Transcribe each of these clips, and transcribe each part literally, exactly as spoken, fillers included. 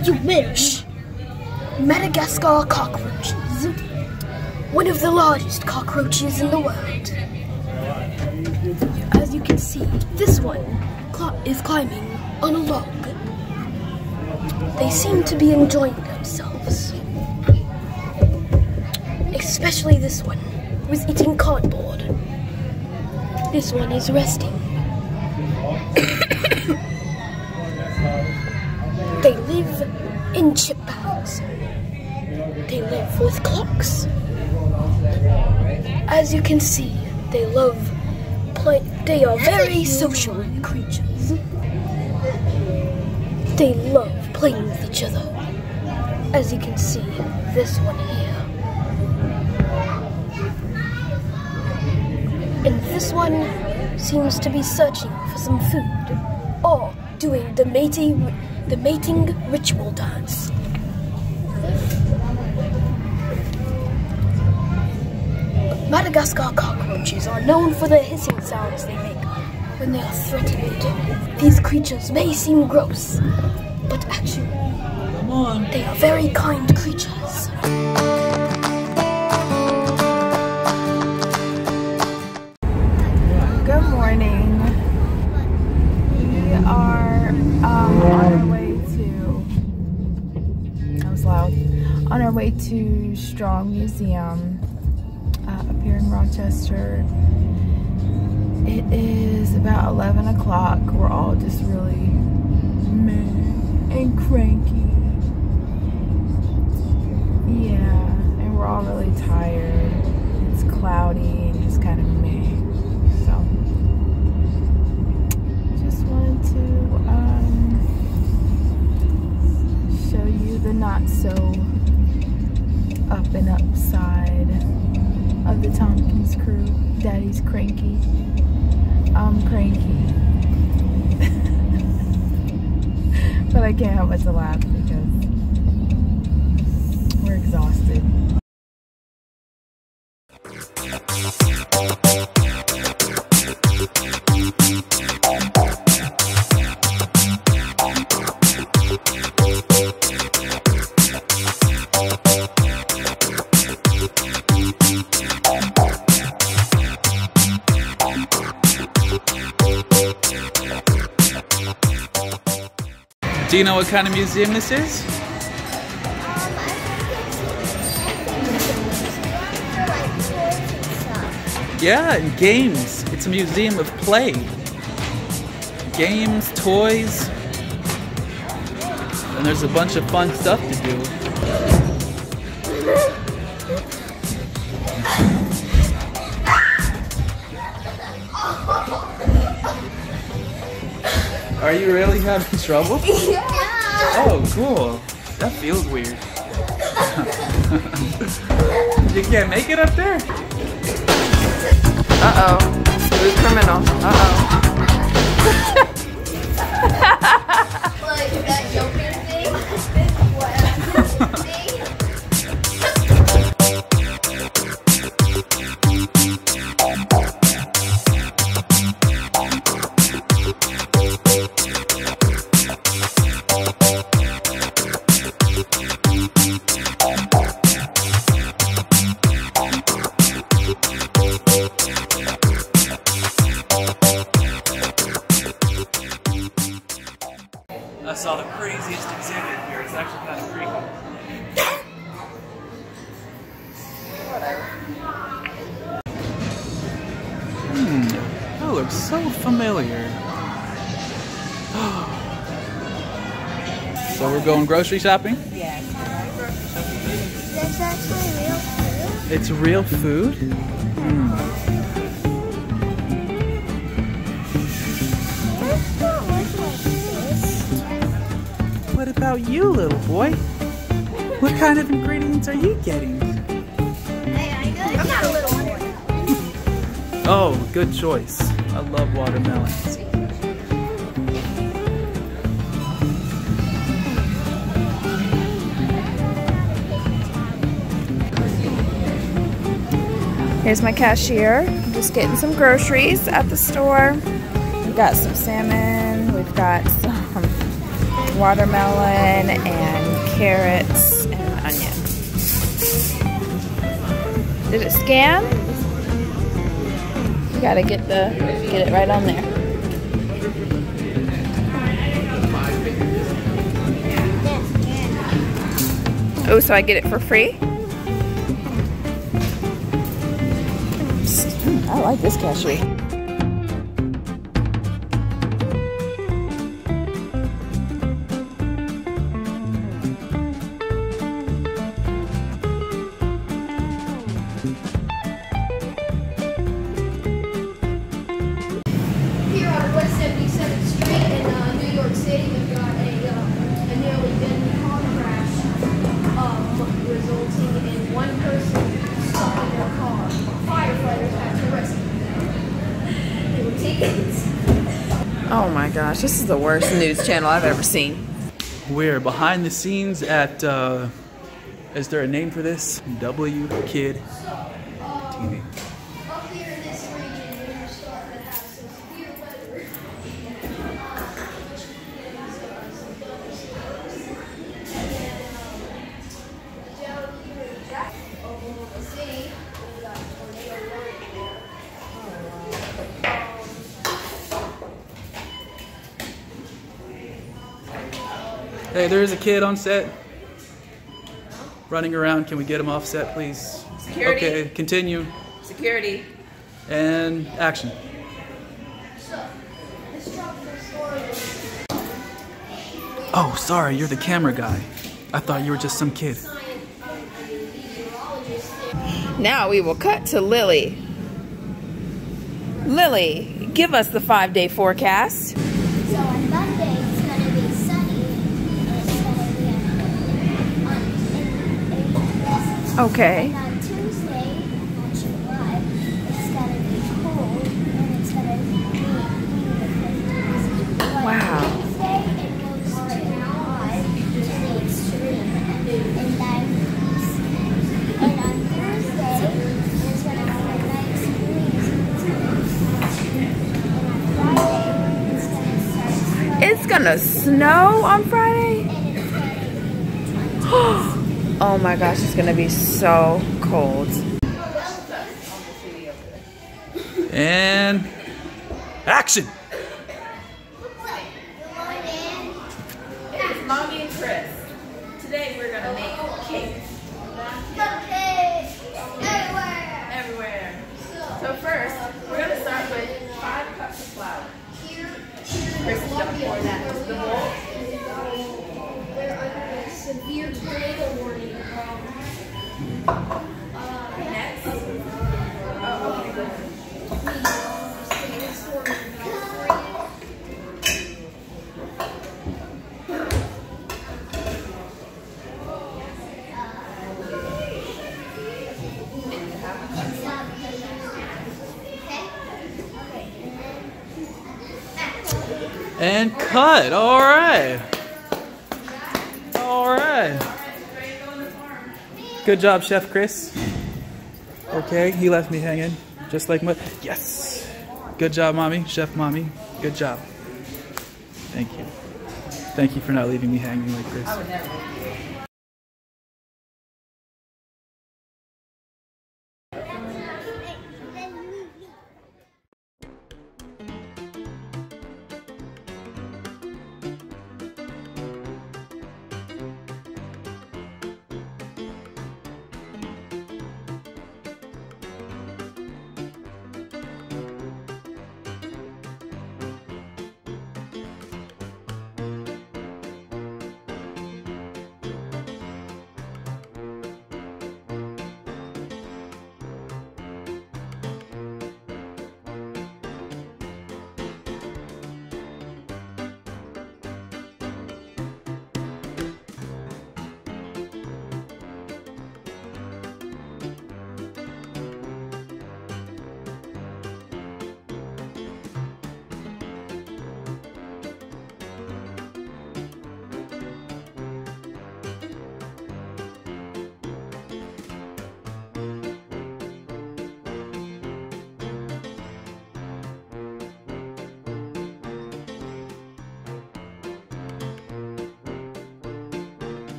You British. Madagascar cockroaches. One of the largest cockroaches in the world. As you can see, this one is climbing on a log. They seem to be enjoying themselves. Especially this one, who is eating cardboard. This one is resting. They live in chip bags. They live with clocks. As you can see, they love play. They are very social creatures. They love playing with each other. As you can see, this one here. And this one seems to be searching for some food or doing the mating, the mating ritual dance. Madagascar cockroaches are known for the hissing sounds they make when they are threatened. These creatures may seem gross, but actually, Come on. they are very kind creatures. Good morning. We are um, on our way to, that was loud, on our way to Strong Museum. Uh, up here in Rochester. It is about eleven o'clock. We're all just really meh and cranky. Yeah, and we're all really tired. It's cloudy and just kind of meh. So, just wanted to um, show you the not so up and up side of the Tompkins crew. Daddy's cranky. I'm cranky. But I can't help but to laugh because we're exhausted. Do you know what kind of museum this is? Yeah, and games. It's a museum of play. Games, toys, and there's a bunch of fun stuff to do. Are you really having trouble? Yeah. Oh, cool. That feels weird. You can't make it up there? Uh-oh. Smooth criminal. Uh-oh. Like that Joker thing? I saw the craziest exhibit here. It's actually kind of creepy. Hmm, that looks so familiar. So we're going grocery shopping? Yes. That's actually real food? It's real food? Hmm. What about you, little boy? What kind of ingredients are you getting? I'm not a little boy. Oh, good choice. I love watermelons. Here's my cashier. I'm just getting some groceries at the store. We've got some salmon, we've got some watermelon, and scan. You gotta get the get it right on there. Oh, so I get it for free? I like this cashew. Here on West seventy-seventh Street in uh, New York City, we've got a, uh, a nearly deadly car crash, um, resulting in one person stuck in their car. Firefighters had to rescue them. They were taken. Oh my gosh, this is the worst news channel I've ever seen. We're behind the scenes at, uh, is there a name for this? W Kid T V. Up here in this region, we're starting to have some severe weather. Down here in Jackson, Oklahoma City, we got tornado warning there. Hey, there is a kid on set. Running around. Can we get him off set, please? Security. Okay, continue. Security. And action. So, this tropical storm is Oh, sorry, you're the camera guy. I thought you were just some kid. Now we will cut to Lily. Lily, give us the five-day forecast. So on Monday it's going to be sunny and it's going to be on eighty-eight. Okay. And on Tuesday, not sure why, it's going to be cold and it's going to be in the fifties. But Wow. on Wednesday it goes to hot to the extreme in nineties. And on Thursday it's going to be a nice breeze. And on Friday it's going to start snowing. It's gonna snow on Friday? Oh my gosh, it's gonna be so cold. And action. It's Mommy and Chris. Today we're gonna make cake everywhere. So first, we're gonna start with five cups of flour. Chris is gonna pour that into the bowl. They're under a severe tornado warning. Next. Oh, okay, good. And cut. All right. All right. Good job, Chef Chris. Okay, he left me hanging, just like my. Yes. Good job, Mommy. Chef Mommy. Good job. Thank you. Thank you for not leaving me hanging like Chris. I would never.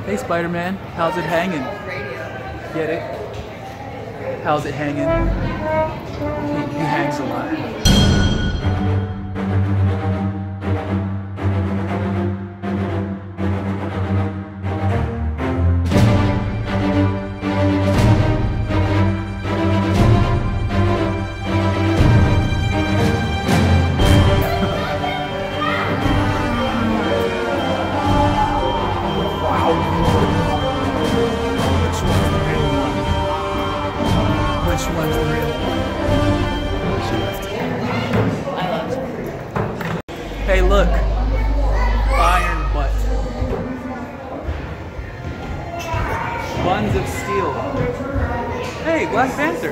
Hey, Spider-Man, how's it hanging? Get it? How's it hanging? He, he hangs a lot. Hey, look. Iron butt. Buns of steel. Hey, Black Panther.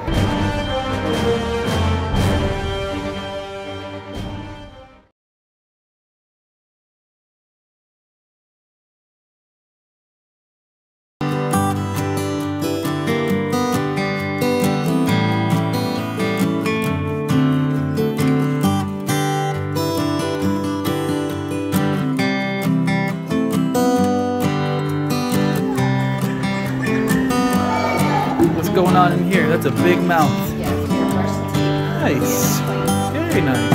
Going on in here? That's a big mouth. Nice. Very nice.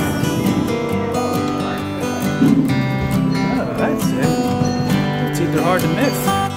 Oh, that's it. Teeth are hard to miss.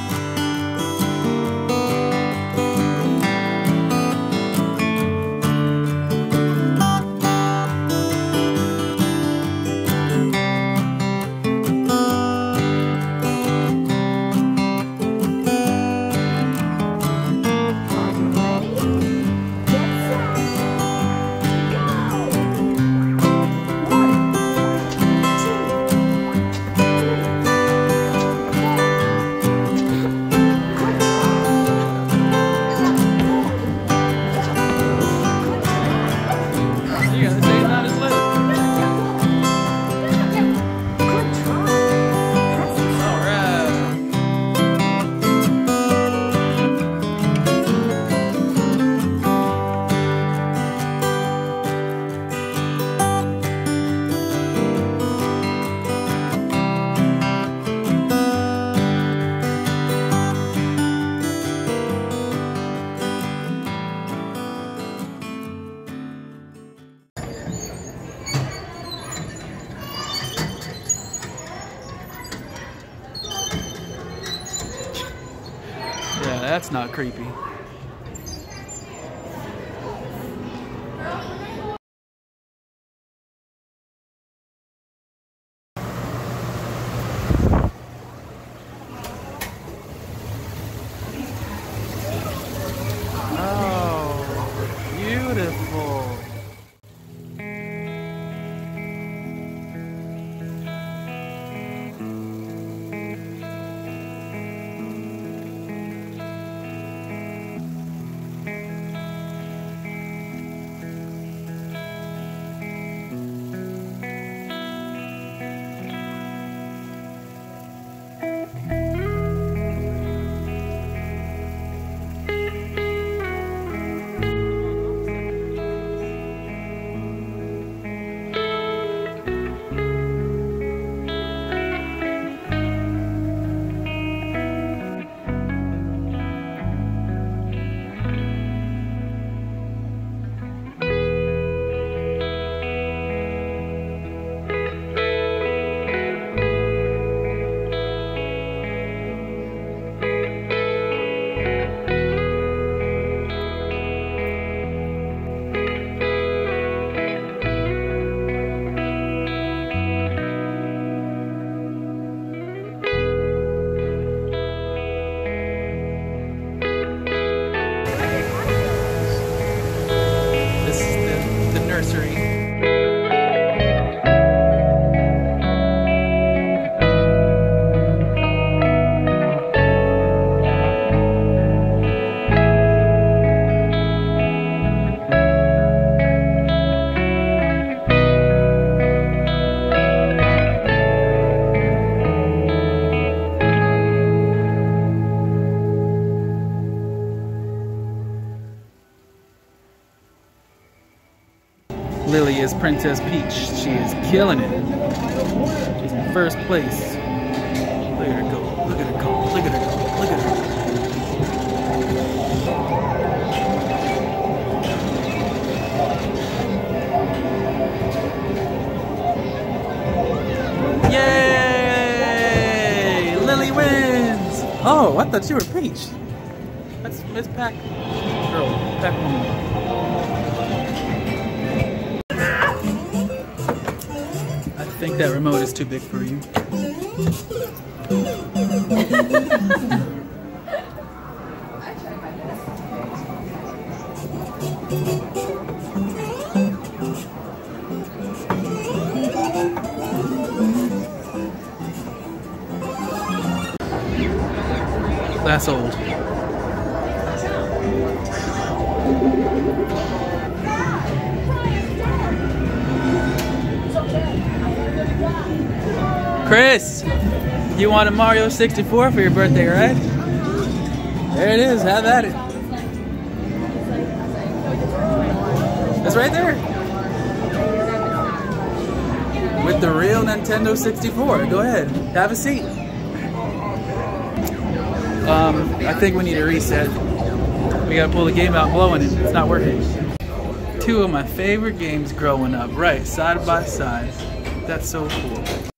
Yeah, that's not creepy. Oh, beautiful. Lily is Princess Peach. She is killing it. She's in first place. Look at her go. Look at her go. Look at her Oh, I thought you were Peach. That's Miss Pac. Girl, Pac Woman. I think that remote is too big for you. That's old. Chris, you want a Mario sixty-four for your birthday, right? There it is, have at it. It's right there. With the real Nintendo sixty-four. Go ahead, have a seat. Um, I think we need a reset. We gotta pull the game out blowing it. It's not working. Two of my favorite games growing up, right, side by side. That's so cool.